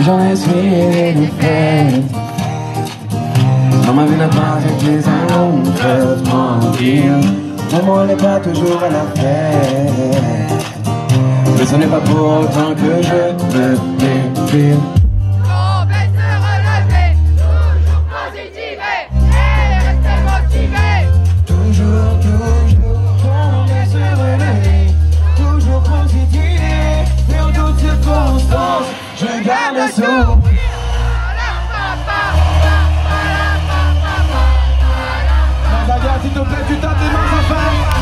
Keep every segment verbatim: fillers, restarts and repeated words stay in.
Oui, j'en ai essuyé des fêtes. Non, ma vie n'a pas été un long fleuve tranquille. Mais moi, elle n'est pas toujours à la fête. Mais ce n'est pas pour autant que je me dépile. On va se relever, toujours positiver et rester motivé. Toujours, toujours, on va se relever, toujours positiver. Et en toutes circonstances, je garde le sourire. Mazingarbe, s'il te plaît, tu tapes tes mains en face.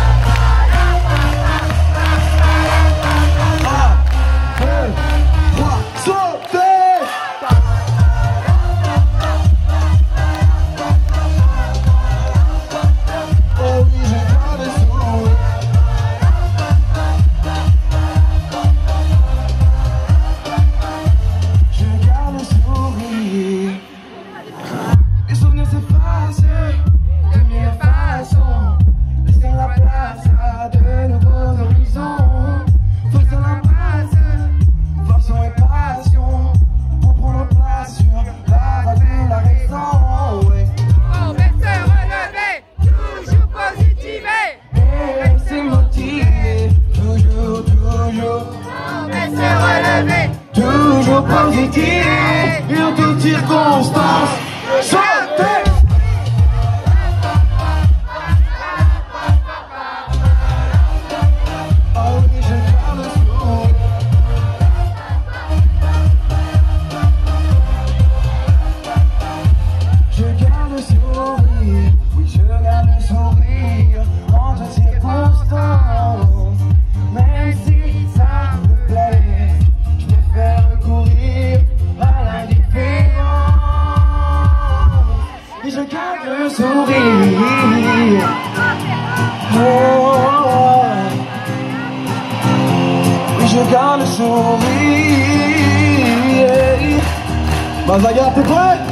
Toujours positif et en toutes circonstances. Chantez! Oh oui, je garde le sourire. Je garde le sourire. Oui, je garde le sourire en toutes circonstances. Même si ça me plaît, je préfère recourir à l'indifférence. Et je garde le sourire. Oh, et je garde le sourire. Mazingarbe, t'es prêt?